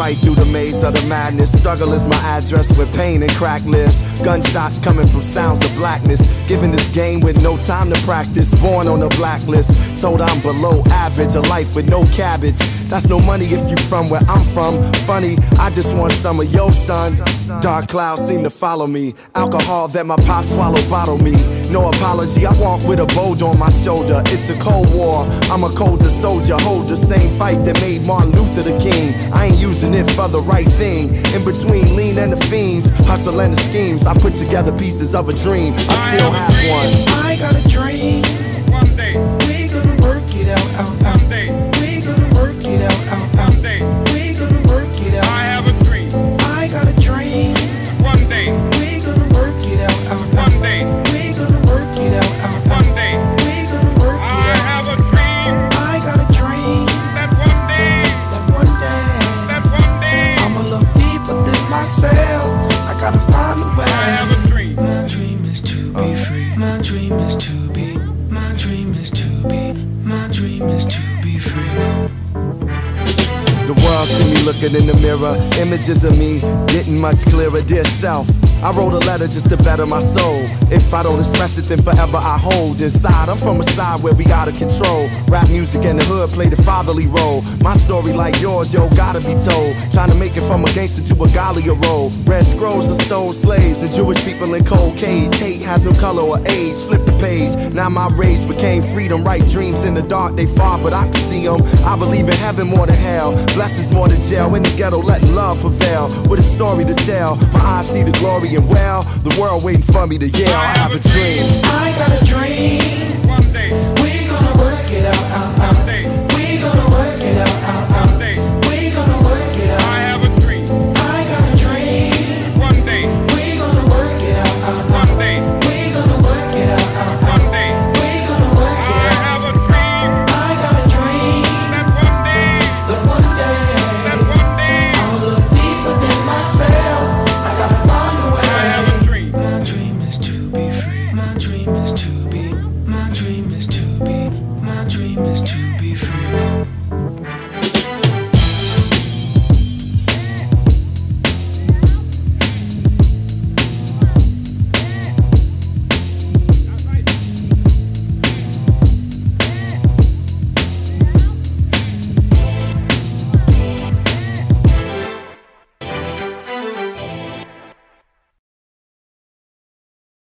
right through the maze of the madness. Struggle is my address where pain and crack lives. Gunshots coming from sounds of blackness. Given this game with no time to practice. Born on a blacklist. Told I'm below average. A life with no cabbage. That's no money if you from where I'm from. Funny, I just want some of your son. Dark clouds seem to follow me. Alcohol that my pop swallowed bottle me. No apology, I walk with a boulder on my shoulder. It's a cold war, I'm a colder soldier. Hold the same fight that made Martin Luther the king. I ain't using it for the right thing. In between lean and the fiends, hustle and the schemes, I put together pieces of a dream. I still have one. I got a dream. One day we gonna work it out, one day we gonna work it out, one day we gonna work it out. I have a dream. I got a dream. One day We gonna work it out, one day we gonna work it out, one day we gonna work it I out. have a dream. I got a dream That one day, that one day I'ma look deeper than myself. I gotta find a way. I have a dream. My dream is to be free. My dream is to be. My dream is to be. My dream is to be free. The world see me looking in the mirror. Images of me getting much clearer. Dear self, I wrote a letter just to better my soul. If I don't express it, then forever I hold inside. I'm from a side where we out of control. Rap music and the hood play the fatherly role. My story like yours, yo, gotta be told. Trying to make it from a gangster to a Galia role. Red scrolls of stone slaves and Jewish people in cold cage. Hate has no color or age. Flip the page. Now my race became freedom. Right dreams in the dark, they far, but I can see them. I believe in heaven more than hell. Blessings more than jail. In the ghetto, letting love prevail. With a story to tell. My eyes see the glory and well, the world waiting for me to yell. I have a dream. I got a dream.